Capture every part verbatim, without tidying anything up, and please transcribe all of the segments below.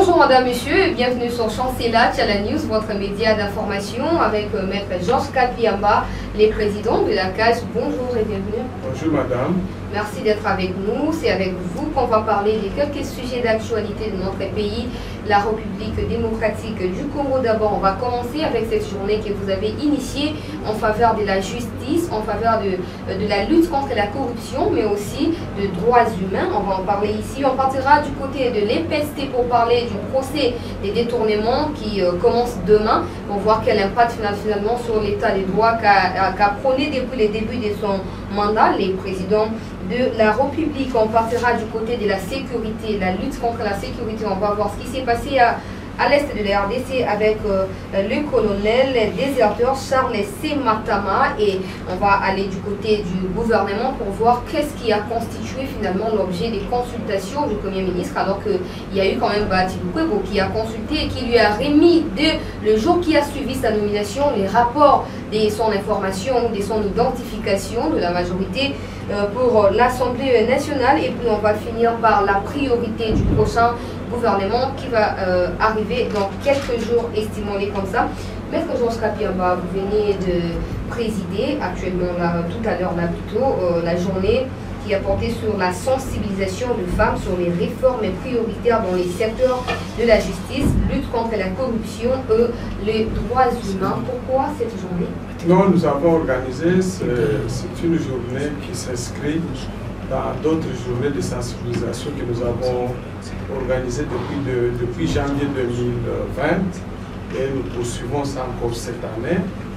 Bonjour madame, monsieur, et bienvenue sur Chancela Channel News, votre média d'information avec euh, maître Georges Kapiamba, les présidents de la C A G. Bonjour et bienvenue. Bonjour madame. Merci d'être avec nous. C'est avec vous qu'on va parler de quelques sujets d'actualité de notre pays, la République démocratique du Congo. D'abord, on va commencer avec cette journée que vous avez initiée en faveur de la justice, en faveur de, de la lutte contre la corruption, mais aussi de droits humains. On va en parler ici. On partira du côté de l'E P S T pour parler du procès des détournements qui euh, commence demain, pour voir quel impact finalement sur l'état des droits qu'a qu'a prôné depuis le début de son mandat les présidents de la République. On partira du côté de la sécurité, la lutte contre la sécurité. On va voir ce qui s'est passé à, à l'est de la R D C avec euh, le colonel déserteur Charles Sematama, et on va aller du côté du gouvernement pour voir qu'est-ce qui a constitué finalement l'objet des consultations du Premier ministre, alors qu'il y a eu quand même Bahati Lukwebo qui a consulté et qui lui a remis dès le jour qui a suivi sa nomination les rapports de son information, de son identification de la majorité euh, pour l'Assemblée nationale. Et puis on va finir par la priorité du prochain gouvernement qui va euh, arriver dans quelques jours, estimons-les comme ça. Maître Georges Kapiamba, vous venez de présider actuellement, là, tout à l'heure là plutôt, euh, la journée qui a porté sur la sensibilisation de femmes sur les réformes prioritaires dans les secteurs de la justice, lutte contre la corruption et les droits humains. Pourquoi cette journée? Non, nous avons organisé, c'est une journée qui s'inscrit dans d'autres journées de sensibilisation que nous avons organisées depuis, de, depuis janvier deux mille vingt, et nous poursuivons ça encore cette année.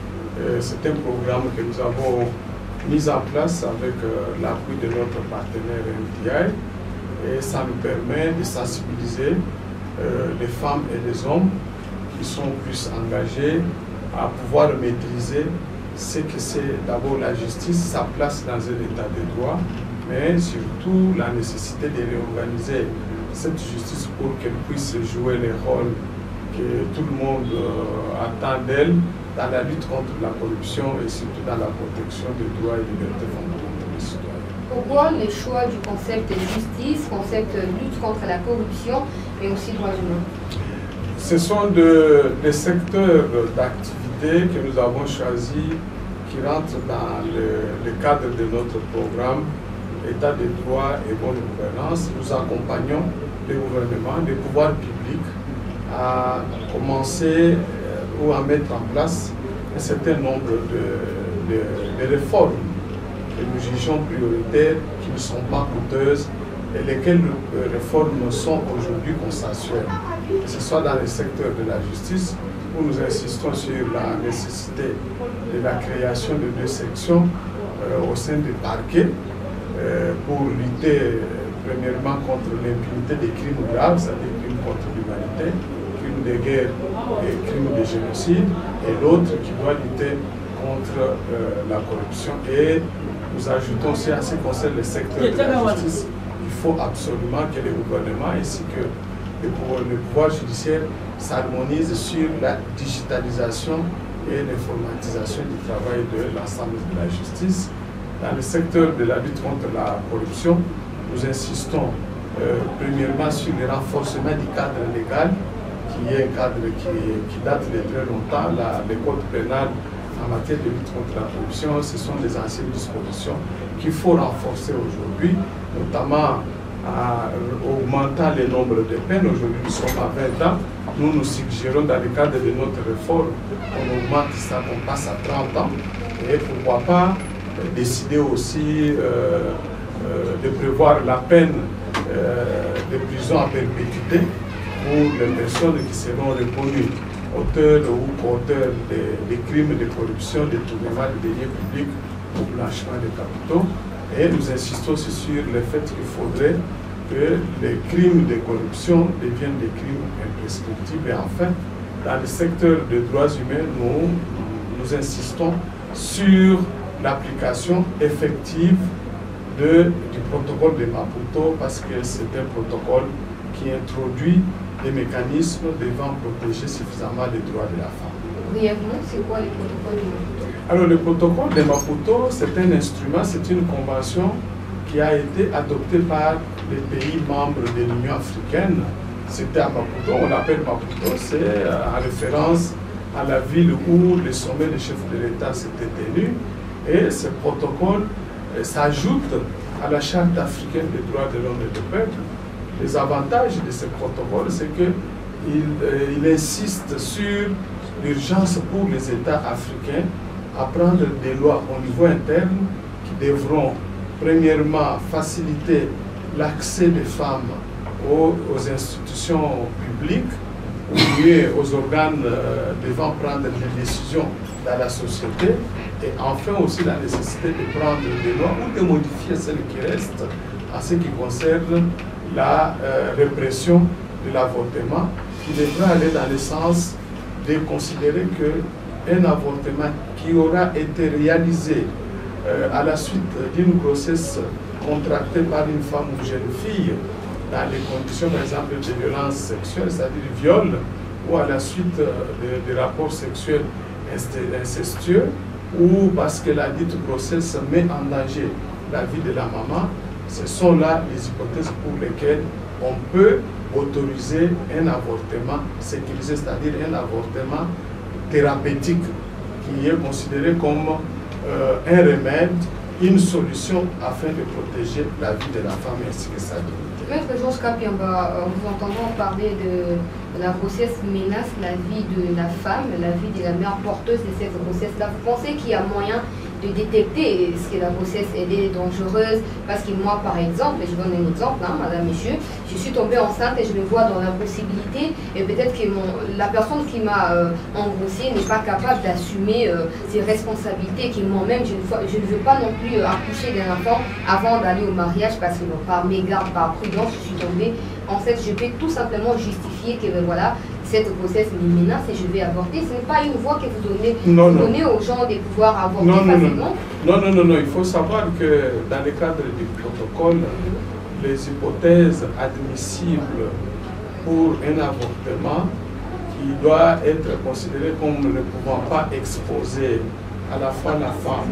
C'est un programme que nous avons mis en place avec euh, l'appui de notre partenaire M T I, et ça nous permet de sensibiliser euh, les femmes et les hommes qui sont plus engagés à pouvoir maîtriser ce que c'est d'abord la justice, sa place dans un état de droit, mais surtout la nécessité de réorganiser cette justice pour qu'elle puisse jouer les rôles que tout le monde euh, attend d'elle dans la lutte contre la corruption et surtout dans la protection des droits et libertés fondamentales des citoyens. Pourquoi le choix du concept justice, concept lutte contre la corruption, mais aussi droits humains? Ce sont de, des secteurs d'activité que nous avons choisis qui rentrent dans le, le cadre de notre programme État de droit et bonne gouvernance. Nous accompagnons les gouvernements, les pouvoirs publics à commencer ou à mettre en place un certain nombre de, de, de réformes que nous jugeons prioritaires, qui ne sont pas coûteuses et lesquelles les réformes sont aujourd'hui consensuelles. Que ce soit dans le secteur de la justice, où nous insistons sur la nécessité de la création de deux sections euh, au sein des parquets euh, pour lutter euh, premièrement contre l'impunité des crimes graves, c'est-à-dire crimes contre l'humanité, de guerre et crimes de génocide, et l'autre qui doit lutter contre euh, la corruption. Et nous ajoutons aussi à ce qui concerne le secteur de la justice, il faut absolument que les gouvernements ainsi que le pouvoir, le pouvoir judiciaire s'harmonisent sur la digitalisation et l'informatisation du travail de l'ensemble de la justice. Dans le secteur de la lutte contre la corruption, nous insistons euh, premièrement sur le renforcement du cadre légal, qui est un cadre qui, qui date de très longtemps. La, le code pénal en matière de lutte contre la corruption, ce sont des anciennes dispositions qu'il faut renforcer aujourd'hui, notamment en augmentant le nombre de peines. Aujourd'hui, nous sommes à vingt ans. Nous nous suggérons dans le cadre de notre réforme qu'on augmente ça, qu'on passe à trente ans. Et pourquoi pas décider aussi euh, euh, de prévoir la peine euh, de prison à perpétuité pour les personnes qui seront reconnues auteurs ou co-auteurs des, des crimes de corruption, de détournement de deniers publics ou blanchiment de capitaux. Et nous insistons aussi sur le fait qu'il faudrait que les crimes de corruption deviennent des crimes imprescriptibles. Et enfin, dans le secteur des droits humains, nous, nous insistons sur l'application effective de, du protocole de Maputo, parce que c'est un protocole qui introduit des mécanismes devant protéger suffisamment les droits de la femme. Brièvement, c'est quoi le protocole de Maputo? Alors le protocole de Maputo, c'est un instrument, c'est une convention qui a été adoptée par les pays membres de l'Union africaine c'était à Maputo, on l'appelle Maputo, c'est en référence à la ville où le sommet des chefs de l'État s'était tenu. Et ce protocole euh, s'ajoute à la Charte africaine des droits de l'homme et du peuple. Les avantages de ce protocole, c'est qu'il euh, il insiste sur l'urgence pour les États africains à prendre des lois au niveau interne qui devront, premièrement, faciliter l'accès des femmes aux, aux institutions publiques, ou mieux aux organes euh, devant prendre des décisions dans la société, et enfin aussi la nécessité de prendre des lois ou de modifier celles qui restent en ce qui concerne la euh, répression de l'avortement, qui devrait aller dans le sens de considérer qu'un avortement qui aura été réalisé euh, à la suite d'une grossesse contractée par une femme ou jeune fille, dans les conditions, par exemple, de violence sexuelle, c'est-à-dire viol, ou à la suite de, de rapports sexuels incestueux, ou parce que la dite grossesse met en danger la vie de la maman, ce sont là les hypothèses pour lesquelles on peut autoriser un avortement sécurisé, c'est-à-dire un avortement thérapeutique qui est considéré comme euh, un remède, une solution afin de protéger la vie de la femme ainsi que sa dignité. Maître Georges Kapiamba, vous entendons parler de la grossesse menace la vie de la femme, la vie de la mère porteuse de cette grossesse-là. Vous pensez qu'il y a moyen de détecter si la grossesse elle est dangereuse? Parce que moi, par exemple, je donne un exemple, hein, madame, monsieur, je suis tombée enceinte et je me vois dans la possibilité, et peut-être que mon, la personne qui m'a euh, engrossée n'est pas capable d'assumer euh, ses responsabilités, que moi-même, je, je ne veux pas non plus euh, accoucher d'un enfant avant d'aller au mariage, parce que bon, par mégarde, par prudence, je suis tombée enceinte. Je peux tout simplement justifier que ben, voilà, cette grossesse me menace et je vais avorter. Ce n'est pas une voie que vous donnez, non, vous non. donnez aux gens de pouvoir avorter non, non, facilement. Non, non, non, non, il faut savoir que dans le cadre du protocole, mm-hmm. les hypothèses admissibles pour un avortement qui doit être considéré comme ne pouvant pas exposer à la fois la femme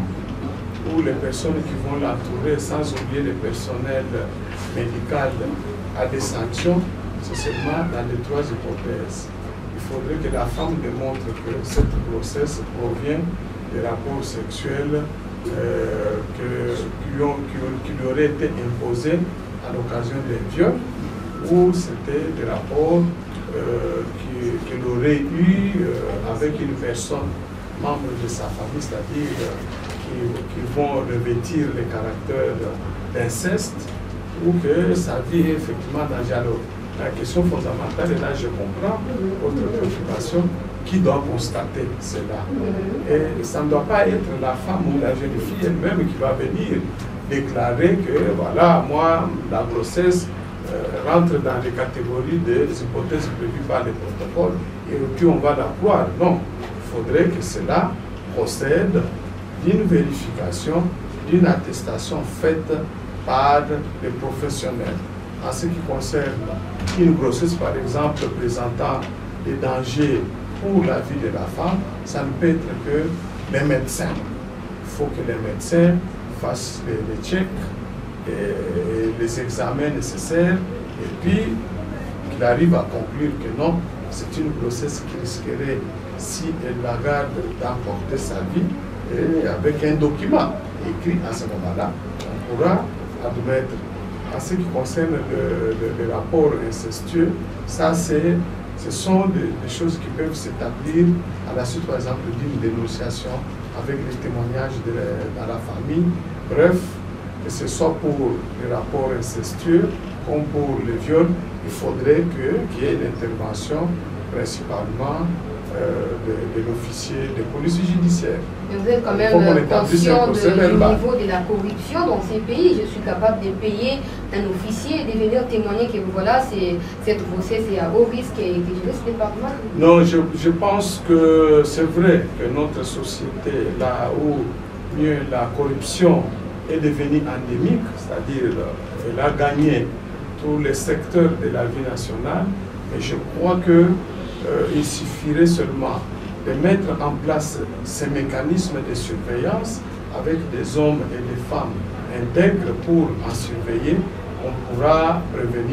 ou les personnes qui vont l'entourer, sans oublier le personnel médical, à des sanctions, c'est seulement dans les trois hypothèses. Il faudrait que la femme démontre que cette grossesse provient des rapports sexuels euh, que, qui, ont, qui, ont, qui lui auraient été imposés à l'occasion d'un viol, ou c'était des rapports euh, qu'elle aurait eu euh, avec une personne membre de sa famille, c'est-à-dire euh, qui, qui vont revêtir le caractère d'inceste, ou que sa vie est effectivement dangereuse. La question fondamentale, et là je comprends votre préoccupation, qui doit constater cela. Et ça ne doit pas être la femme ou la jeune fille elle-même qui va venir déclarer que voilà, moi, la grossesse euh, rentre dans les catégories des hypothèses prévues par les protocoles et puis on va la croire. Non, il faudrait que cela procède d'une vérification, d'une attestation faite par les professionnels. En ce qui concerne une grossesse, par exemple, présentant des dangers pour la vie de la femme, ça ne peut être que les médecins. Il faut que les médecins fassent les, les checks, et les examens nécessaires, et puis qu'il arrive à conclure que non, c'est une grossesse qui risquerait, si elle la garde, d'emporter sa vie, et avec un document écrit à ce moment-là, on pourra admettre. En ce qui concerne le, le, le rapport incestueux, ça c'est, ce sont des, des choses qui peuvent s'établir à la suite, par exemple, d'une dénonciation avec les témoignages de la, dans la famille. Bref, que ce soit pour les rapports incestueux comme pour les viols, il faudrait qu'il y ait une intervention principalement Euh, de, de l'officier de police judiciaire. Mais vous êtes quand même conscient de, du niveau de la corruption dans ces pays. Je suis capable de payer un officier et de venir témoigner que voilà, cette grossesse est à haut risque et que je risque de pas mal. Non, je, je pense que c'est vrai que notre société, là où mieux la corruption est devenue endémique, c'est-à-dire elle a gagné tous les secteurs de la vie nationale, mais je crois que Euh, il suffirait seulement de mettre en place ces mécanismes de surveillance avec des hommes et des femmes intègres pour en surveiller. On pourra prévenir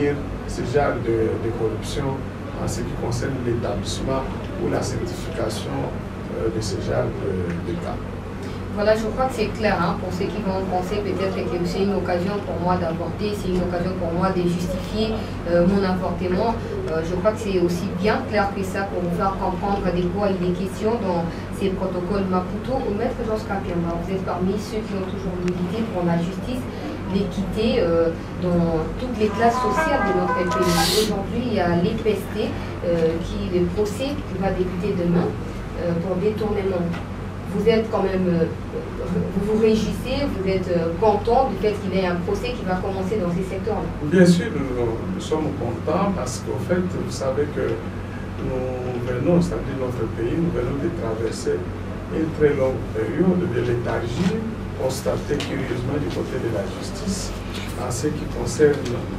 ce genre de, de corruption en ce qui concerne l'établissement ou la certification euh, de ce genre de, de cas. Voilà, je crois que c'est clair hein, pour ceux qui vont penser peut-être que c'est une occasion pour moi d'avorter, c'est une occasion pour moi de justifier euh, mon avortement. Euh, je crois que c'est aussi bien clair que ça pour vous faire comprendre de quoi il est question dans ces protocoles Maputo. Au maître Georges Kapiamba, vous êtes parmi ceux qui ont toujours milité pour la justice, l'équité euh, dans toutes les classes sociales de notre pays. Aujourd'hui, il y a l'E P S T, euh, qui le procès qui va débuter demain euh, pour détournement. Vous êtes quand même, euh, vous vous réjouissez, vous êtes euh, content du fait qu'il y ait un procès qui va commencer dans ces secteurs-là? Bien sûr, nous, nous sommes contents parce qu'au fait, vous savez que nous venons, c'est-à-dire notre pays, nous venons de traverser une très longue période de léthargie constatée curieusement du côté de la justice en ce qui concerne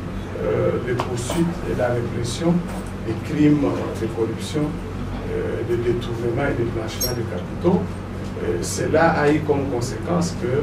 euh, les poursuites et la répression des crimes de corruption, euh, de détournement et de blanchiment de capitaux. Euh, cela a eu comme conséquence que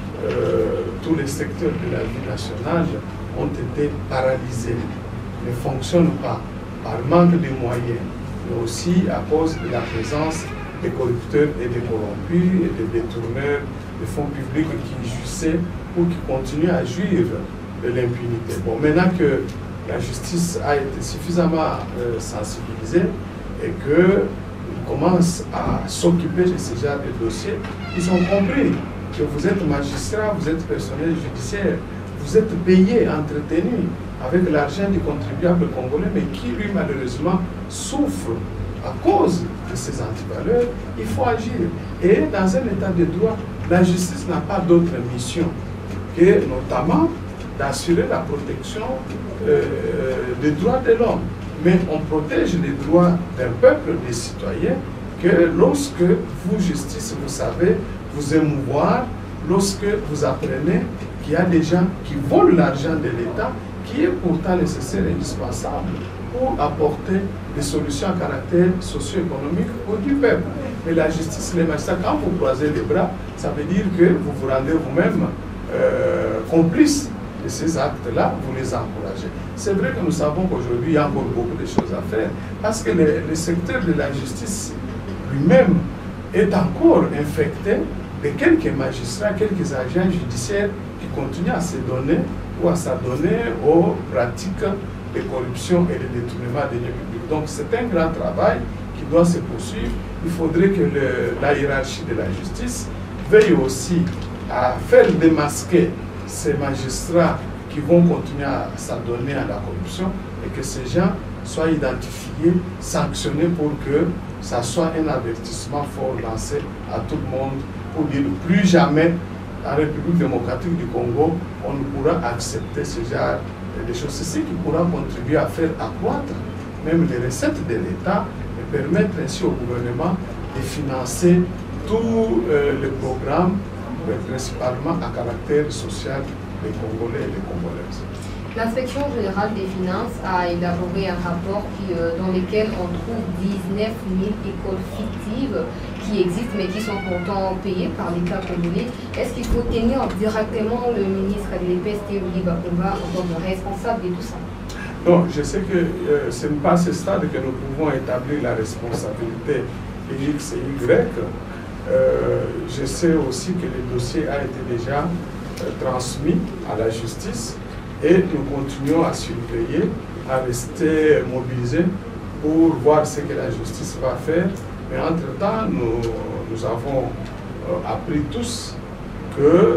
euh, tous les secteurs de la vie nationale ont été paralysés, ne fonctionnent pas par manque de moyens, mais aussi à cause de la présence des corrupteurs et des corrompus et des détourneurs de fonds publics qui jouissaient ou qui continuent à jouir de l'impunité. Bon, maintenant que la justice a été suffisamment euh, sensibilisée et que commencent à s'occuper de ce genre de dossiers, ils ont compris que vous êtes magistrat, vous êtes personnel judiciaire, vous êtes payé, entretenu avec l'argent du contribuable congolais, mais qui lui malheureusement souffre à cause de ces antivaleurs. Il faut agir. Et dans un état de droit, la justice n'a pas d'autre mission que notamment d'assurer la protection euh, des droits de l'homme. Mais on protège les droits d'un peuple, des citoyens, que lorsque vous, justice, vous savez vous émouvoir, lorsque vous apprenez qu'il y a des gens qui volent l'argent de l'État, qui est pourtant nécessaire et indispensable pour apporter des solutions à caractère socio-économique au du peuple. Mais la justice, les magistrats, quand vous croisez les bras, ça veut dire que vous vous rendez vous-même euh, complice de ces actes-là, vous les encouragez. C'est vrai que nous savons qu'aujourd'hui, il y a encore beaucoup de choses à faire, parce que le, le secteur de la justice lui-même est encore infecté de quelques magistrats, quelques agents judiciaires qui continuent à se donner ou à s'adonner aux pratiques de corruption et de détournement des deniers publics. Donc c'est un grand travail qui doit se poursuivre. Il faudrait que le, la hiérarchie de la justice veille aussi à faire démasquer ces magistrats qui vont continuer à s'adonner à la corruption et que ces gens soient identifiés, sanctionnés pour que ça soit un avertissement fort lancé à tout le monde pour dire plus jamais en République démocratique du Congo on ne pourra accepter ce genre de choses. C'est ce qui pourra contribuer à faire accroître même les recettes de l'État et permettre ainsi au gouvernement de financer tous euh, les programmes, euh, principalement à caractère social, des Congolais et des Congolaises. L'inspection générale des finances a élaboré un rapport qui, euh, dans lequel on trouve dix-neuf mille écoles fictives qui existent mais qui sont pourtant payées par l'État congolais. Est-ce qu'il faut tenir directement le ministre de l'E P S T, Willy Bakumba, comme responsable de tout ça? Non, je sais que euh, ce n'est pas à ce stade que nous pouvons établir la responsabilité X et Y. Euh, je sais aussi que le dossier a été déjà euh, transmis à la justice et nous continuons à surveiller, à rester mobilisés pour voir ce que la justice va faire. Mais entre-temps, nous, nous avons euh, appris tous que euh,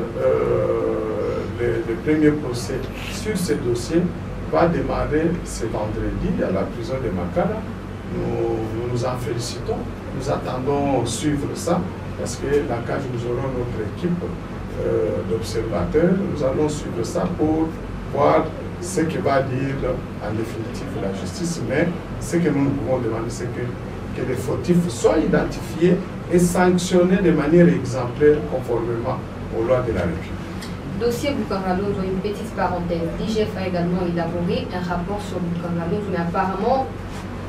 le, le premier procès sur ce dossier va démarrer ce vendredi à la prison de Makala. Nous, nous nous en félicitons. Nous attendons suivre ça parce que dans le cas où nous aurons notre équipe euh, d'observateurs, nous allons suivre ça pour voir ce que va dire en définitive la justice. Mais ce que nous nous pouvons demander, c'est que, que les fautifs soient identifiés et sanctionnés de manière exemplaire conformément aux lois de la République. Dossier Bukangalonzo, une petite parenthèse. L'I G F a également élaboré un rapport sur Bukangalonzo, mais apparemment,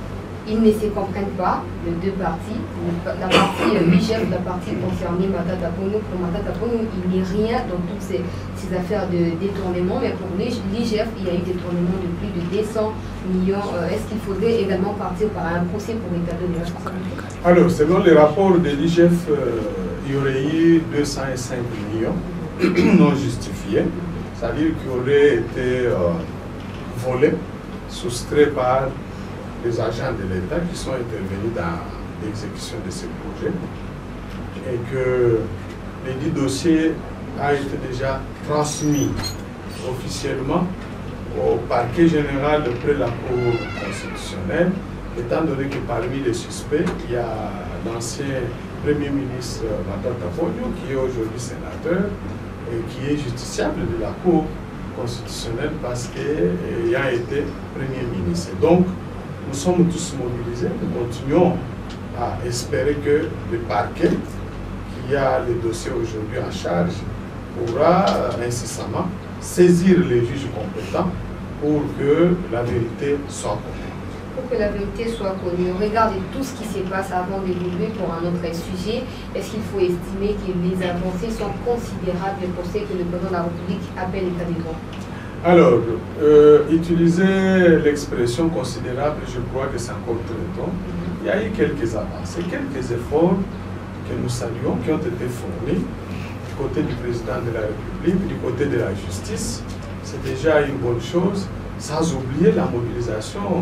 Ils ne se comprennent pas, les deux parties. La partie euh, l'I G F, la partie concernée Matata Ponyo. Pour Matata Ponyo, il n'y a rien dans toutes ces, ces affaires de détournement. Mais pour l'I G F, il y a eu détournement de plus de deux cents millions. Euh, Est-ce qu'il faudrait également partir par un procès pour établir les responsabilités? Alors, selon les rapports de l'I G F, euh, il y aurait eu deux cent cinq millions non justifiés, c'est-à-dire qui auraient été euh, volés, soustraits par les agents de l'État qui sont intervenus dans l'exécution de ces projets, et que les dix dossiers a été déjà transmis officiellement au parquet général près de la Cour constitutionnelle, étant donné que parmi les suspects, il y a l'ancien Premier ministre Matata Ponyo, qui est aujourd'hui sénateur et qui est justiciable de la Cour constitutionnelle parce qu'il a été Premier ministre. Et donc, nous sommes tous mobilisés, nous continuons à espérer que le parquet, qui a les dossiers aujourd'hui en charge, pourra incessamment saisir les juges compétents pour que la vérité soit connue. Pour que la vérité soit connue, regardez tout ce qui se passe avant d'évoluer pour un autre sujet. Est-ce qu'il faut estimer que les avancées sont considérables pour ce que le président de la République appelle l'état de droit? Alors, euh, utiliser l'expression considérable, je crois que c'est encore très tôt. Il y a eu quelques avancées, quelques efforts que nous saluons, qui ont été fournis du côté du président de la République, du côté de la justice. C'est déjà une bonne chose, sans oublier la mobilisation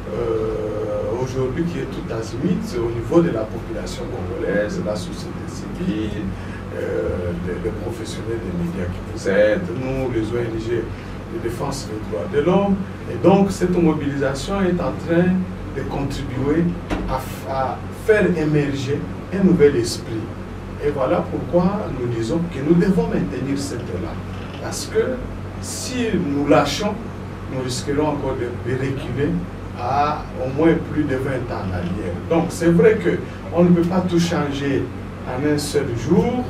euh, aujourd'hui qui est tout azimut au niveau de la population congolaise, la société civile, euh, les, les professionnels des médias qui vous aident, nous, les O N G de défense des droits de l'homme. Et donc, cette mobilisation est en train de contribuer à, à faire émerger un nouvel esprit. Et voilà pourquoi nous disons que nous devons maintenir cette élan. Parce que si nous lâchons, nous risquerons encore de, de reculer à au moins plus de vingt ans en arrière. Donc, c'est vrai qu'on ne peut pas tout changer en un seul jour.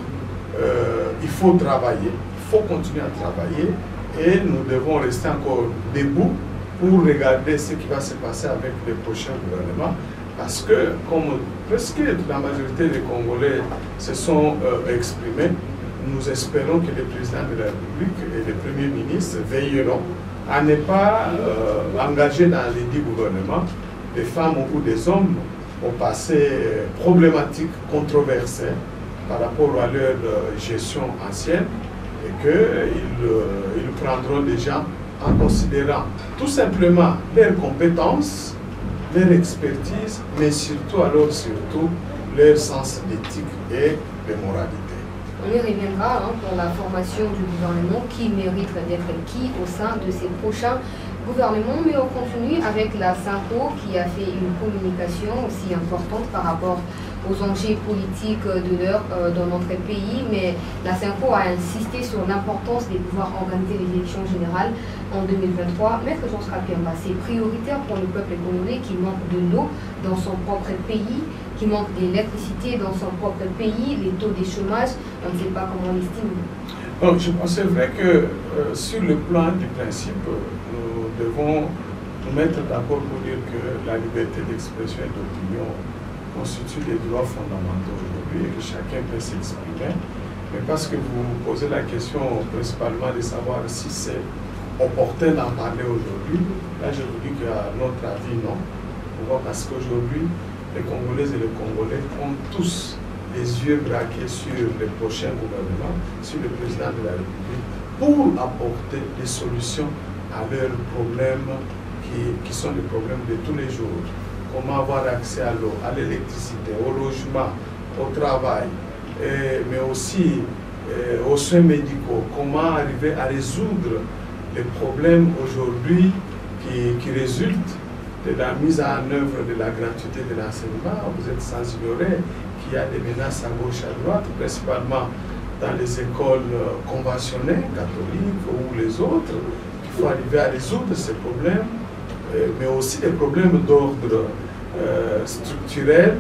Euh, il faut travailler, il faut continuer à travailler. Et nous devons rester encore debout pour regarder ce qui va se passer avec les prochains gouvernements. Parce que, comme presque la majorité des Congolais se sont euh, exprimés, nous espérons que le président de la République et le Premier ministre veilleront à ne pas euh, engager dans les dix gouvernements des femmes ou des hommes au passé problématique, controversé par rapport à leur euh, gestion ancienne, et qu'ils euh, ils prendront des gens en considérant tout simplement leurs compétences, leur expertise, mais surtout, alors surtout, leur sens d'éthique et de moralité. On y reviendra hein, pour la formation du gouvernement qui mérite d'être qui au sein de ces prochains gouvernements, mais on continue avec la SENCO qui a fait une communication aussi importante par rapport aux enjeux politiques de l'heure euh, dans notre pays, mais la SENCO a insisté sur l'importance de pouvoir organiser les élections générales en deux mille vingt-trois. Maître Jean Srapemba, c'est prioritaire pour le peuple congolais qui manque de l'eau dans son propre pays, qui manque d'électricité dans son propre pays, les taux de chômage, on ne sait pas comment on l'estime. Donc, je pense c'est vrai que euh, sur le plan du principe, nous devons nous mettre d'accord pour dire que la liberté d'expression et d'opinion constitue des droits fondamentaux aujourd'hui et que chacun peut s'exprimer. Mais parce que vous posez la question principalement de savoir si c'est opportun d'en parler aujourd'hui, là je vous dis qu'à notre avis non. Pourquoi? Parce qu'aujourd'hui, les Congolaises et les Congolais ont tous les yeux braqués sur le prochain gouvernement, sur le président de la République, pour apporter des solutions à leurs problèmes qui, qui sont des problèmes de tous les jours. Comment avoir accès à l'eau, à l'électricité, au logement, au travail, et, mais aussi et, aux soins médicaux. Comment arriver à résoudre les problèmes aujourd'hui qui, qui résultent de la mise en œuvre de la gratuité de l'enseignement. Vous êtes sans ignorer qu'il y a des menaces à gauche, à droite, principalement dans les écoles conventionnelles, catholiques ou les autres. Il faut arriver à résoudre ces problèmes, mais aussi des problèmes d'ordre euh, structurel,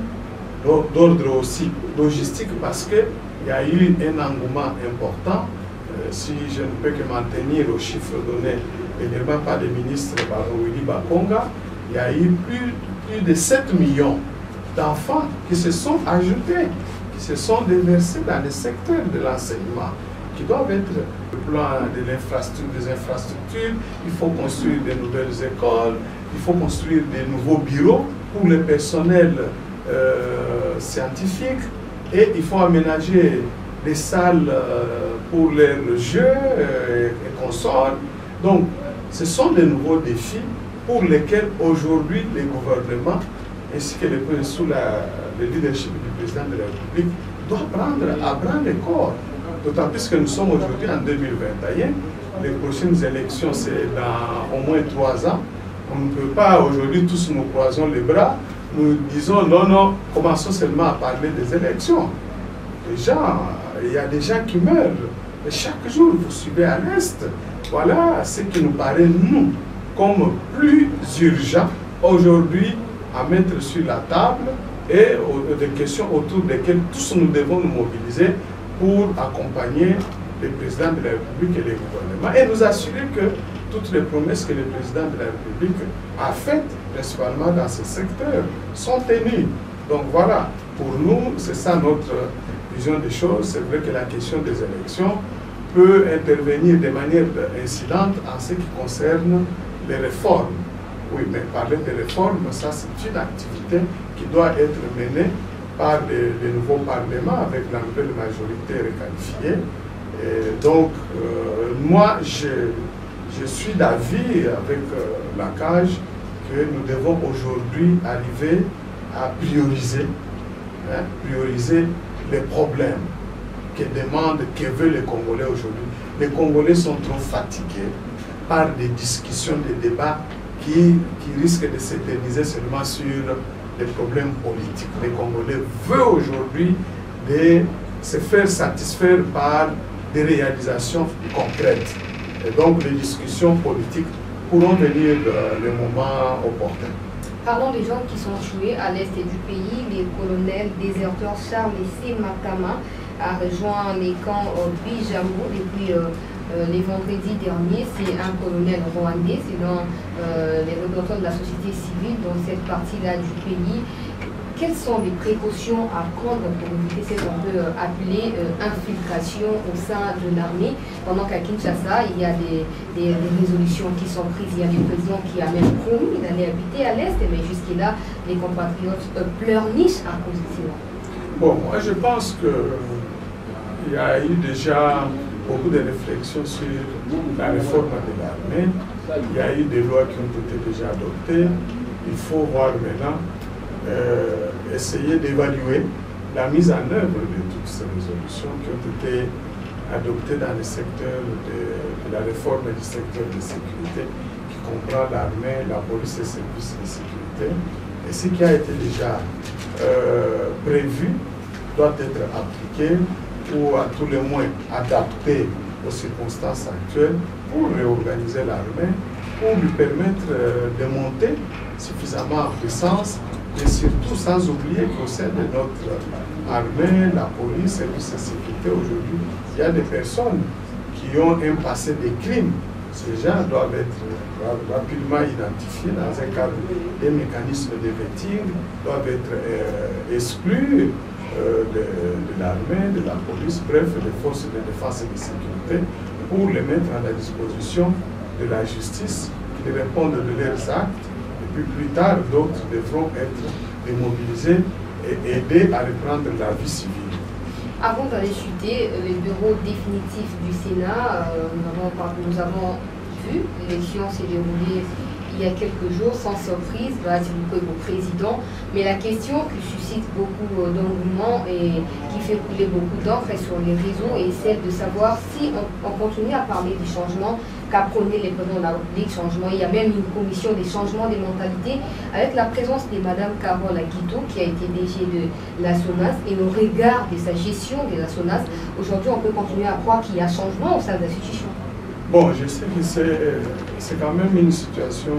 d'ordre aussi logistique, parce qu'il y a eu un engouement important. Euh, si je ne peux que m'en tenir aux chiffres donnés également par le ministre Willy Bakonga, il y a eu plus, plus de sept millions d'enfants qui se sont ajoutés, qui se sont déversés dans le secteur de l'enseignement, qui doivent être le plan de l'infrastructure, des infrastructures. Il faut construire de nouvelles écoles, il faut construire de nouveaux bureaux pour le personnel euh, scientifique, et il faut aménager des salles euh, pour les jeux euh, et consorts. Donc, ce sont de nouveaux défis pour lesquels aujourd'hui les gouvernements, ainsi que les, sous la, le leadership du président de la République, doivent prendre à bras le corps. D'autant plus que nous sommes aujourd'hui en deux mille vingt et un. Les prochaines élections, c'est dans au moins trois ans. On ne peut pas aujourd'hui tous nous croisons les bras. Nous disons non, non, commençons seulement à parler des élections. Les gens, il y a des gens qui meurent. Et chaque jour, vous suivez à l'Est. Voilà ce qui nous paraît, nous, comme plus urgent aujourd'hui à mettre sur la table et des questions autour desquelles tous nous devons nous mobiliser pour accompagner le président de la République et les gouvernements et nous assurer que toutes les promesses que le président de la République a faites, principalement dans ce secteur, sont tenues. Donc voilà, pour nous, c'est ça notre vision des choses. C'est vrai que la question des élections peut intervenir de manière incidente en ce qui concerne les réformes. Oui, mais parler de réformes, ça c'est une activité qui doit être menée par le, le nouveau Parlement avec la nouvelle majorité requalifiée. Et donc, euh, moi, je, je suis d'avis avec euh, la CAJ que nous devons aujourd'hui arriver à prioriser, hein, prioriser les problèmes que demandent, que veulent les Congolais aujourd'hui. Les Congolais sont trop fatigués par des discussions, des débats qui, qui risquent de s'éterniser seulement sur les problèmes politiques. Les Congolais veulent aujourd'hui de se faire satisfaire par des réalisations concrètes. Et donc les discussions politiques pourront venir le moment opportun. Parlons des gens qui sont tués à l'est du pays. Le colonel déserteur Charles C. Makama a rejoint les camps Bijambo depuis euh, euh, les vendredis derniers. C'est un colonel rwandais, selon euh, les représentants de la société civile dans cette partie-là du pays. Quelles sont les précautions à prendre pour éviter ce qu'on peut appeler euh, infiltration au sein de l'armée, pendant qu'à Kinshasa, il y a des, des, des résolutions qui sont prises. Il y a le président qui a même promis d'aller habiter à l'Est, mais jusque-là, les compatriotes euh, pleurnichent à cause de cela. Bon, moi je pense qu'il y a eu déjà beaucoup de réflexions sur la réforme de l'armée. Il y a eu des lois qui ont été déjà adoptées. Il faut voir maintenant Euh, essayer d'évaluer la mise en œuvre de toutes ces résolutions qui ont été adoptées dans le secteur de, de la réforme du secteur de sécurité qui comprend l'armée, la police et les services de sécurité. Et ce qui a été déjà euh, prévu doit être appliqué ou à tout le moins adapté aux circonstances actuelles pour réorganiser l'armée, pour lui permettre euh, de monter suffisamment en puissance. Et surtout, sans oublier qu'au sein de notre armée, la police et la sécurité aujourd'hui, il y a des personnes qui ont un passé de crimes. Ces gens doivent être rapidement identifiés dans un cadre des mécanismes de vetting, doivent être euh, exclus euh, de, de l'armée, de la police, bref, des forces de défense et de sécurité, pour les mettre à la disposition de la justice, qui répondent de leurs actes. Puis plus tard, d'autres devront être démobilisés et aider à reprendre la vie civile. Avant d'aller chuter, le bureau définitif du Sénat, euh, nous, avons, nous avons vu, l'élection s'est déroulée il y a quelques jours, sans surprise, au président. Mais la question qui suscite beaucoup d'engouement et qui fait couler beaucoup d'encre sur les réseaux est celle de savoir si on, on continue à parler des changements qu'a prôné les présidents de la République, changement. Il y a même une commission des changements des mentalités avec la présence de Mme Carole Aguito, qui a été D G de la SONAS, et au regard de sa gestion de la SONAS, aujourd'hui on peut continuer à croire qu'il y a changement au sein de l'institution. Bon, je sais que c'est quand même une situation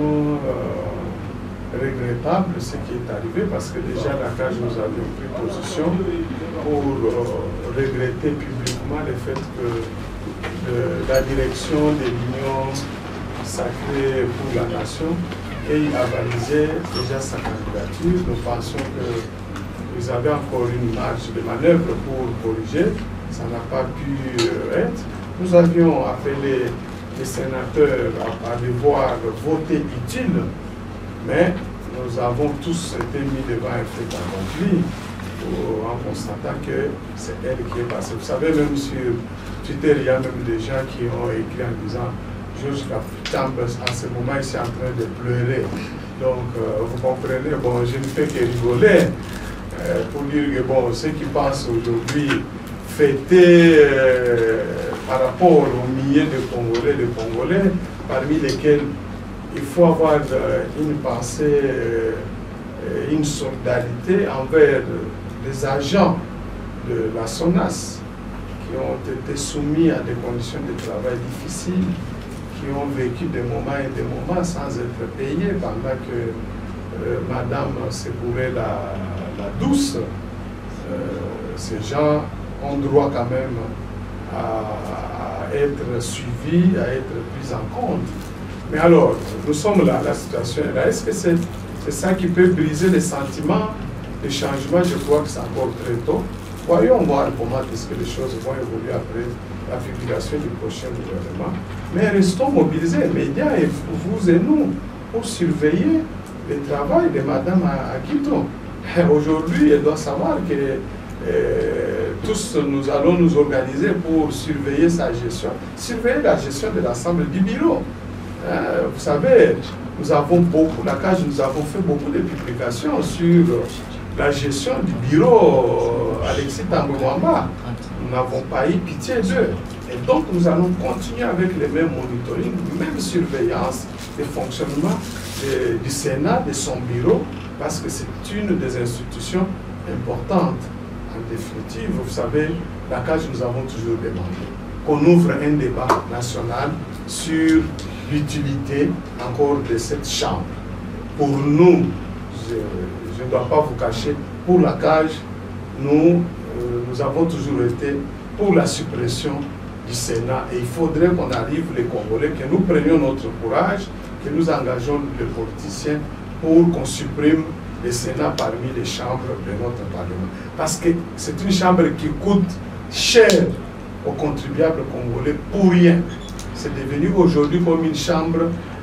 euh, regrettable ce qui est arrivé, parce que déjà la CAJ nous avions pris position pour euh, regretter publiquement le fait que de la direction de l'Union sacrée pour la nation et il a validé déjà sa candidature. Nous pensons que vous avez encore une marge de manœuvre pour corriger. Ça n'a pas pu être. Nous avions appelé les sénateurs à, à devoir voter utile, mais nous avons tous été mis devant un fait accompli en constatant que c'est elle qui est passée. Vous savez, même sur Twitter, il y a même des gens qui ont écrit en disant Georges Chambers, en ce moment, il est en train de pleurer. Donc, euh, vous comprenez, bon, je ne fais que rigoler euh, pour dire que, bon, ceux qui pensent aujourd'hui fêter euh, par rapport aux milliers de Congolais, de Congolais, parmi lesquels il faut avoir euh, une pensée, euh, une solidarité envers les agents de la SONAS qui ont été soumis à des conditions de travail difficiles, qui ont vécu des moments et des moments sans être payés pendant que euh, Madame secourait la, la douce. Euh, ces gens ont droit quand même à, à être suivis, à être pris en compte. Mais alors, nous sommes là, la situation est là. Est-ce que c'est ça qui peut briser les sentiments, les changements? Je crois que c'est encore très tôt. Voyons voir comment est-ce que les choses vont évoluer après la figuration du prochain gouvernement. Mais restons mobilisés, médias et vous et nous, pour surveiller le travail de Madame Akito. Aujourd'hui, elle doit savoir que euh, tous nous allons nous organiser pour surveiller sa gestion, surveiller la gestion de l'ensemble du bureau. Euh, vous savez, nous avons beaucoup, la CAGE, nous avons fait beaucoup de publications sur la gestion du bureau Alexis Thambwe Mwamba. Nous n'avons pas eu pitié d'eux. Et donc, nous allons continuer avec les mêmes monitoring, même surveillance des fonctionnements de, du Sénat, de son bureau, parce que c'est une des institutions importantes. En définitive, vous savez, la CAGE, nous avons toujours demandé qu'on ouvre un débat national sur l'utilité encore de cette chambre. Pour nous, je, je ne dois pas vous cacher, pour la CAGE, nous, euh, nous avons toujours été pour la suppression du Sénat. Et il faudrait qu'on arrive, les Congolais, que nous prenions notre courage, que nous engageons les politiciens pour qu'on supprime le Sénat parmi les chambres de notre Parlement. Parce que c'est une chambre qui coûte cher aux contribuables congolais pour rien. C'est devenu aujourd'hui comme une chambre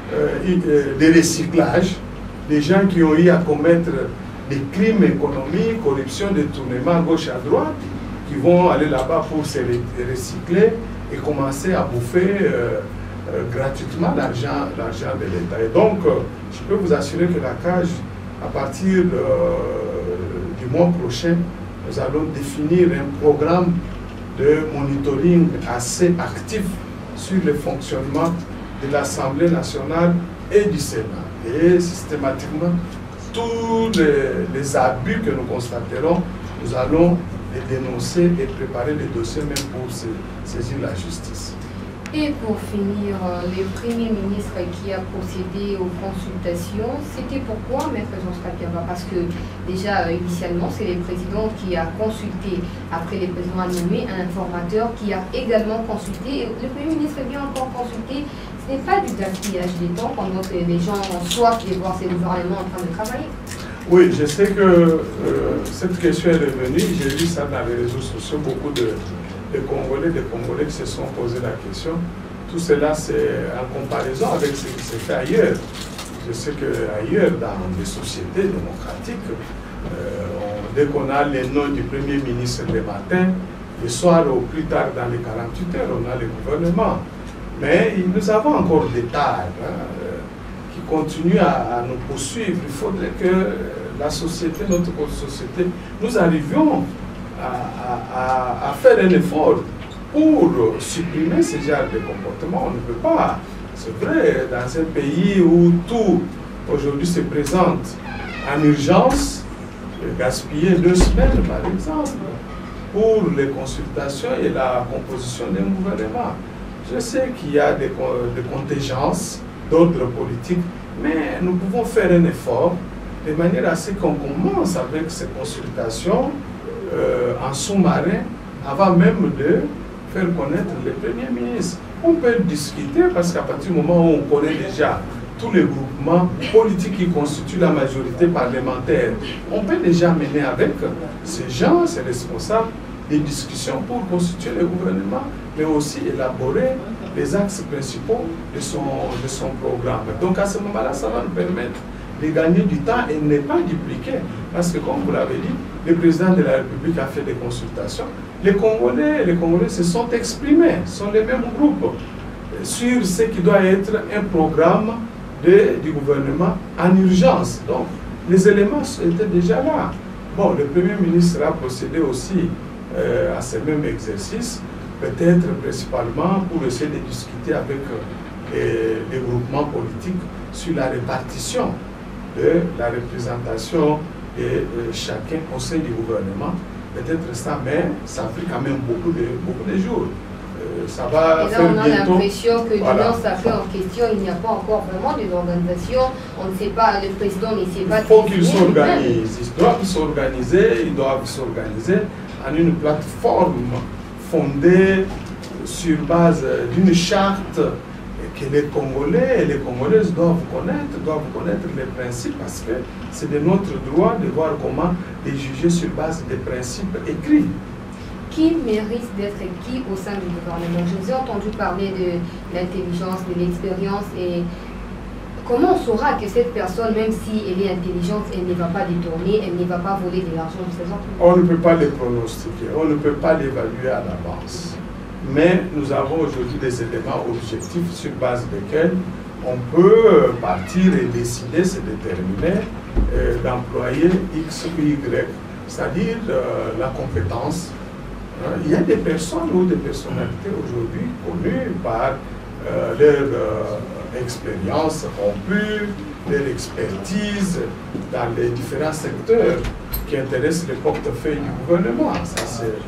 euh, de recyclage. Des gens qui ont eu à commettre des crimes économiques, corruption, détournement à gauche et à droite, qui vont aller là-bas pour se recycler et commencer à bouffer euh, euh, gratuitement l'argent de l'État. Et donc, euh, je peux vous assurer que la CAGE, à partir euh, du mois prochain, nous allons définir un programme de monitoring assez actif sur le fonctionnement de l'Assemblée nationale et du Sénat. Et systématiquement, tous les, les abus que nous constaterons, nous allons les dénoncer et préparer les dossiers même pour saisir la justice. Et pour finir, le Premier ministre qui a procédé aux consultations, c'était pourquoi, Maître Georges Kapiamba? Parce que déjà, initialement, c'est le président qui a consulté, après le président a nommé un informateur qui a également consulté. Et le Premier ministre vient encore consulter. Ce n'est pas du gaspillage des temps pendant que les gens ont soif de voir ces gouvernements en train de travailler. Oui, je sais que euh, cette question est revenue. J'ai vu ça dans les réseaux sociaux, beaucoup de, de Congolais, de Congolais qui se sont posé la question. Tout cela, c'est en comparaison avec ce qui s'est fait ailleurs. Je sais qu'ailleurs, dans des sociétés démocratiques, euh, on, dès qu'on a les noms du Premier ministre le matin, le soir au plus tard dans les quarante-huit heures, on a le gouvernement. Mais nous avons encore des tares hein, qui continuent à, à nous poursuivre. Il faudrait que la société, notre société, nous arrivions à, à, à faire un effort pour supprimer ce genre de comportement. On ne peut pas. C'est vrai, dans un pays où tout aujourd'hui se présente en urgence, gaspiller deux semaines par exemple pour les consultations et la composition d'un gouvernement. Je sais qu'il y a des, des contingences d'ordre politique, mais nous pouvons faire un effort de manière à ce qu'on commence avec ces consultations euh, en sous-marin avant même de faire connaître le Premier ministre. On peut discuter parce qu'à partir du moment où on connaît déjà tous les groupements politiques qui constituent la majorité parlementaire. On peut déjà mener avec ces gens, ces responsables, des discussions pour constituer le gouvernement, mais aussi élaborer les axes principaux de son, de son programme. Donc à ce moment-là, ça va nous permettre de gagner du temps et ne pas dupliquer. Parce que comme vous l'avez dit, le président de la République a fait des consultations. Les Congolais, les Congolais se sont exprimés, sont les mêmes groupes, sur ce qui doit être un programme de, du gouvernement en urgence. Donc, les éléments étaient déjà là. Bon, le Premier ministre a procédé aussi euh, à ce même exercice, peut-être principalement pour essayer de discuter avec euh, les, les groupements politiques sur la répartition de la représentation de euh, chacun au sein du gouvernement. Peut-être ça, mais ça fait quand même beaucoup de, beaucoup de jours. Ça va et là, faire on a l'impression que voilà. l'Union sacrée en question, il n'y a pas encore vraiment des organisations. On ne sait pas, le président ne sait pas. Il faut qu'ils s'organisent. Ils doivent s'organiser, ils doivent s'organiser en une plateforme fondée sur base d'une charte que les Congolais et les Congolaises doivent connaître, doivent connaître les principes, parce que c'est de notre droit de voir comment les juger sur base des principes écrits. Qui mérite d'être qui au sein du gouvernement? Je vous ai entendu parler de l'intelligence, de l'expérience, et comment on saura que cette personne, même si elle est intelligente, elle ne va pas détourner, elle ne va pas voler de l'argent de ses employés? On ne peut pas les pronostiquer, on ne peut pas l'évaluer à l'avance. Mais nous avons aujourd'hui des éléments objectifs sur base desquels on peut partir et décider, se déterminer euh, d'employer X ou Y, c'est-à-dire euh, la compétence. Il y a des personnes ou des personnalités aujourd'hui connues par euh, leur euh, expérience rompue, leur expertise dans les différents secteurs qui intéressent le portefeuille du gouvernement. Ça,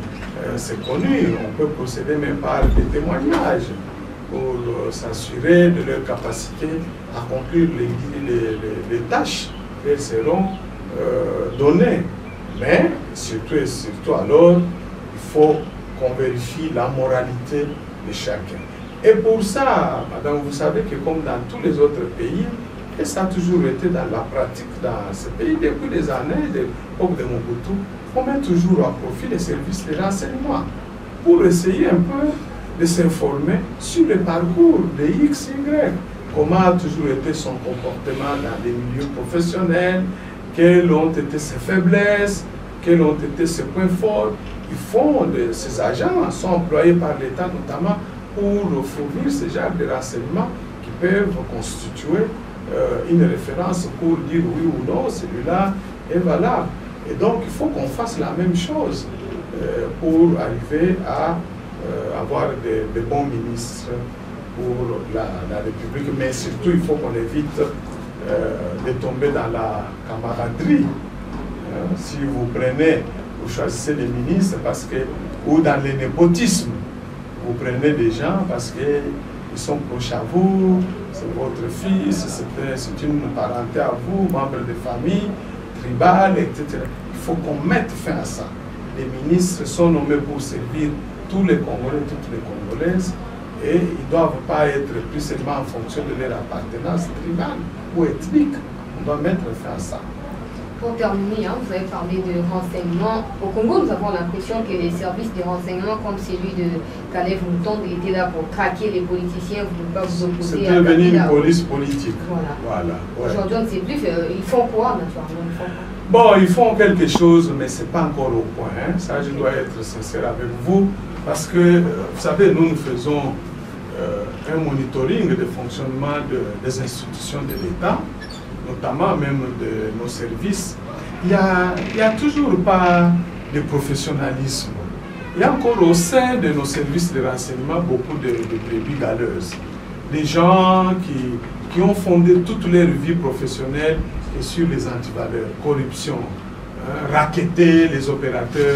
c'est euh, connu. On peut procéder même par des témoignages pour euh, s'assurer de leur capacité à conclure les, les, les, les tâches qu'elles seront euh, données. Mais surtout et surtout alors, il faut qu'on vérifie la moralité de chacun. Et pour ça, madame, vous savez que comme dans tous les autres pays, et ça a toujours été dans la pratique dans ce pays, depuis des années, de l'époque de Mobutu, on met toujours à profit les services de renseignement pour essayer un peu de s'informer sur le parcours de X, Y, comment a toujours été son comportement dans les milieux professionnels, quelles ont été ses faiblesses, quels ont été ses points forts. Ils font de, ces agents sont employés par l'État notamment pour fournir ce genre de renseignements qui peuvent constituer euh, une référence pour dire oui ou non, celui-là est valable. Et donc il faut qu'on fasse la même chose euh, pour arriver à euh, avoir de, de bons ministres pour la, la République. Mais surtout, il faut qu'on évite euh, de tomber dans la camaraderie. Euh, si vous prenez vous choisissez des ministres parce que, ou dans le népotisme, vous prenez des gens parce qu'ils sont proches à vous, c'est votre fils, c'est une parenté à vous, membre de famille, tribal, et cetera. Il faut qu'on mette fin à ça. Les ministres sont nommés pour servir tous les Congolais, toutes les Congolaises, et ils ne doivent pas être plus seulement en fonction de leur appartenance tribale ou ethnique. On doit mettre fin à ça. Pour terminer, hein, vous avez parlé de renseignement. Au Congo, nous avons l'impression que les services de renseignement comme celui de Caleb Moutonde étaient là pour traquer les politiciens, vous ne pouvez pas vous opposer à... C'est devenu une police politique. Voilà. Voilà, ouais. Aujourd'hui, on ne sait plus, euh, ils font quoi, naturellement ils font quoi? Bon, ils font quelque chose, mais ce n'est pas encore au point. Hein. Ça, je dois être sincère avec vous, parce que, euh, vous savez, nous, nous faisons euh, un monitoring de fonctionnement de, des institutions de l'État, notamment même de nos services. Il n'y a, il a toujours pas de professionnalisme. Il y a encore au sein de nos services de renseignement beaucoup de, de brebis galeuses. Des gens qui, qui ont fondé toute leur vie professionnelle et sur les antivaleurs, corruption, hein, racketter les opérateurs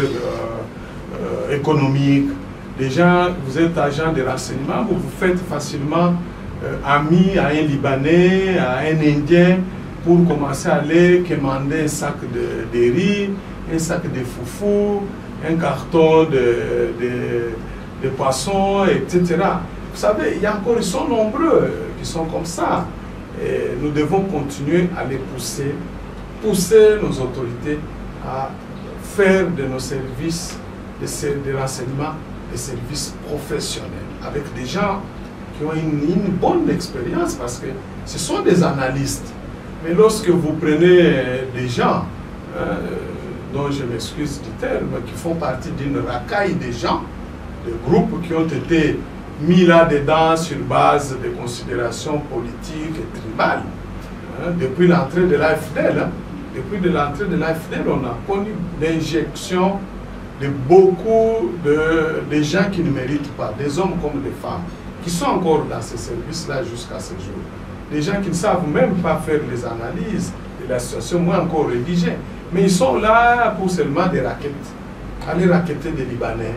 euh, euh, économiques. Des gens, vous êtes agent de renseignement, vous vous faites facilement euh, ami à un Libanais, à un Indien, pour commencer à aller commander un sac de, de riz, un sac de foufou, un carton de, de, de poissons, et cetera. Vous savez, il y a encore, ils sont nombreux qui sont comme ça. Et nous devons continuer à les pousser, pousser nos autorités à faire de nos services de, de renseignement des services professionnels, avec des gens qui ont une, une bonne expérience, parce que ce sont des analystes. Mais lorsque vous prenez des gens, euh, dont je m'excuse du terme, qui font partie d'une racaille de gens, de groupes qui ont été mis là-dedans sur base de considérations politiques et tribales, hein, depuis l'entrée de l'A F D L, hein, depuis de l'entrée de l'A F D L, on a connu l'injection de beaucoup de, de gens qui ne méritent pas, des hommes comme des femmes, qui sont encore dans ces services-là jusqu'à ce jour. Des gens qui ne savent même pas faire les analyses de la situation, moins encore rédiger. Mais ils sont là pour seulement des raquettes, aller raqueter des Libanais,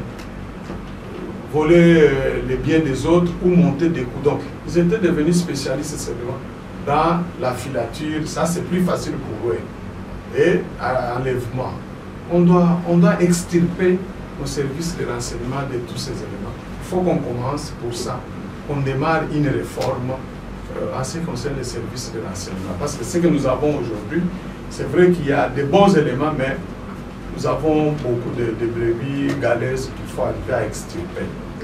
voler les biens des autres ou monter des coups. Donc, ils étaient devenus spécialistes seulement dans la filature. Ça, c'est plus facile pour eux. Et à l'enlèvement. On doit, on doit extirper nos services de renseignement de tous ces éléments. Il faut qu'on commence pour ça, qu'on démarre une réforme euh, en ce qui concerne les services de renseignement. Parce que ce que nous avons aujourd'hui, c'est vrai qu'il y a de bons éléments, mais nous avons beaucoup de, de brebis galeuses qu'il faut arriver à extirper.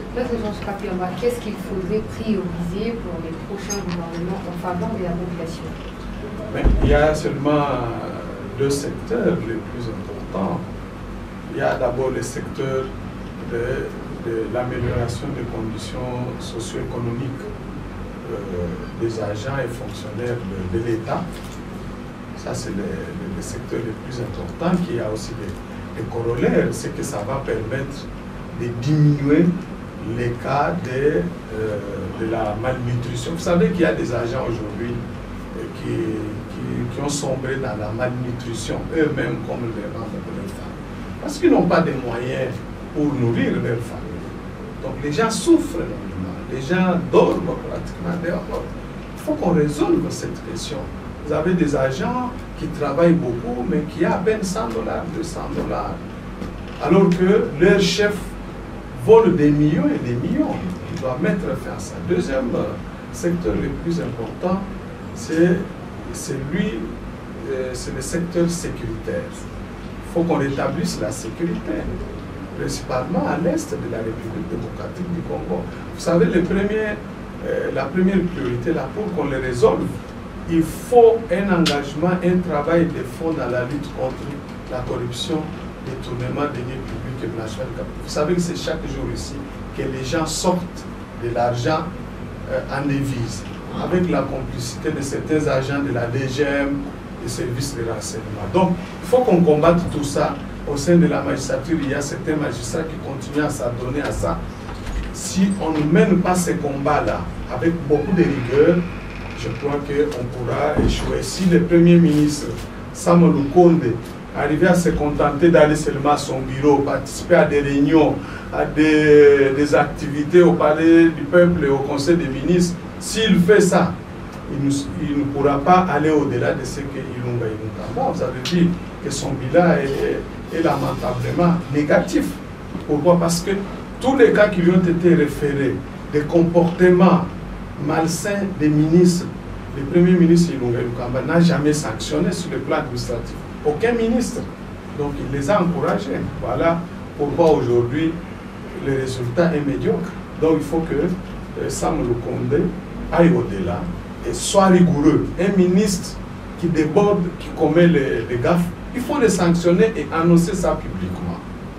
Qu'est-ce qu'il faudrait prioriser pour les prochains gouvernements en faveur de la population? Mais il y a seulement deux secteurs les plus importants. Il y a d'abord le secteur de, de l'amélioration des conditions socio-économiques euh, des agents et fonctionnaires de, de l'État. Ça, c'est le, le, le secteur le plus important. Qui a aussi des, des corollaires, c'est que ça va permettre de diminuer les cas de, euh, de la malnutrition. Vous savez qu'il y a des agents aujourd'hui euh, qui, qui, qui ont sombré dans la malnutrition, eux-mêmes comme les membres de leur famille. Parce qu'ils n'ont pas de moyens pour nourrir leur famille. Donc les gens souffrent énormément, les gens dorment pratiquement dehors. Il faut qu'on résolve cette question. Vous avez des agents qui travaillent beaucoup, mais qui ont à peine cent dollars, deux cents dollars. Alors que leur chef vole des millions et des millions. Il doit mettre fin à ça. Deuxième secteur le plus important, c'est celui, c'est le secteur sécuritaire. Il faut qu'on rétablisse la sécurité, principalement à l'est de la République démocratique du Congo. Vous savez, le premier, euh, la première priorité, là, pour qu'on le résolve, il faut un engagement, un travail de fond dans la lutte contre la corruption, détournement des deniers publics et blanchiment de capitaux. Vous savez que c'est chaque jour ici que les gens sortent de l'argent euh, en devise, avec la complicité de certains agents de la D G M, des services de renseignement. Donc, il faut qu'on combatte tout ça. Au sein de la magistrature, il y a certains magistrats qui continuent à s'adonner à ça. Si on ne mène pas ces combats-là avec beaucoup de rigueur, je crois qu'on pourra échouer. Si le Premier ministre, Sama Lukonde, arrivait à se contenter d'aller seulement à son bureau, participer à des réunions, à des, des activités au Palais du Peuple et au Conseil des ministres, s'il fait ça, il ne, il ne pourra pas aller au-delà de ce que Ilunga Ilunga. Vous avez dit que son bilan est, est lamentablement négatif. Pourquoi? Parce que tous les cas qui lui ont été référés, des comportements malsains des ministres, le Premier ministre Ilunga Ilunga n'a jamais sanctionné sur le plan administratif. Aucun ministre. Donc il les a encouragés. Voilà pourquoi aujourd'hui le résultat est médiocre. Donc il faut que euh, Sam Lukonde aille au-delà et soit rigoureux. Un ministre qui déborde, qui commet les, les gaffes, il faut le sanctionner et annoncer ça publiquement.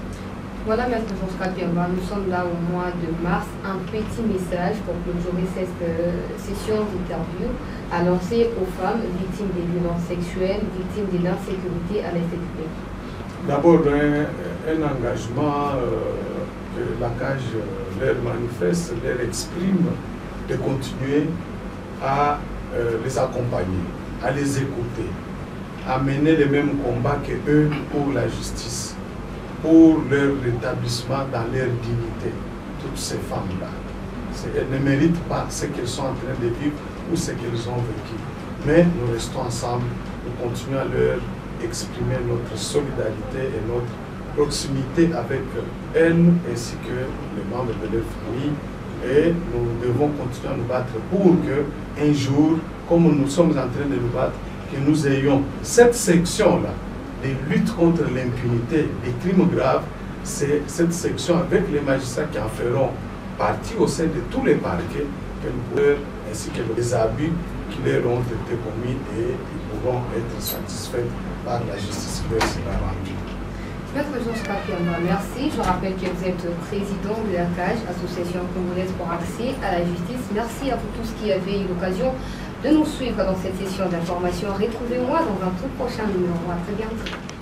Voilà, Maître Josca Pirba, nous sommes là au mois de mars. Un petit message pour clôturer cette euh, session d'interview à lancer aux femmes victimes des violences sexuelles, victimes de l'insécurité à l'est du pays. D'abord, un, un engagement euh, que l'A C A J leur manifeste, leur exprime, de continuer à euh, les accompagner, à les écouter, à mener les mêmes combats que eux pour la justice, pour leur rétablissement dans leur dignité. Toutes ces femmes-là, elles ne méritent pas ce qu'elles sont en train de vivre ou ce qu'elles ont vécu. Mais nous restons ensemble, nous continuons à leur exprimer notre solidarité et notre proximité avec elles ainsi que les membres de leur famille et nous devons continuer à nous battre pour que un jour, comme nous sommes en train de nous battre, que nous ayons cette section-là de lutte contre l'impunité des crimes graves. C'est cette section avec les magistrats qui en feront partie au sein de tous les parquets que nous pourrons, ainsi que les abus qui leur ont été commis, et ils pourront être satisfaits par la justice qui leur sera rendue. Maître Georges Kapiamba, merci. Je rappelle que vous êtes président de la C A J, Association congolaise pour accès à la justice. Merci à vous tous qui avez eu l'occasion de nous suivre dans cette session d'information. Retrouvez-moi dans un tout prochain numéro. À très bientôt.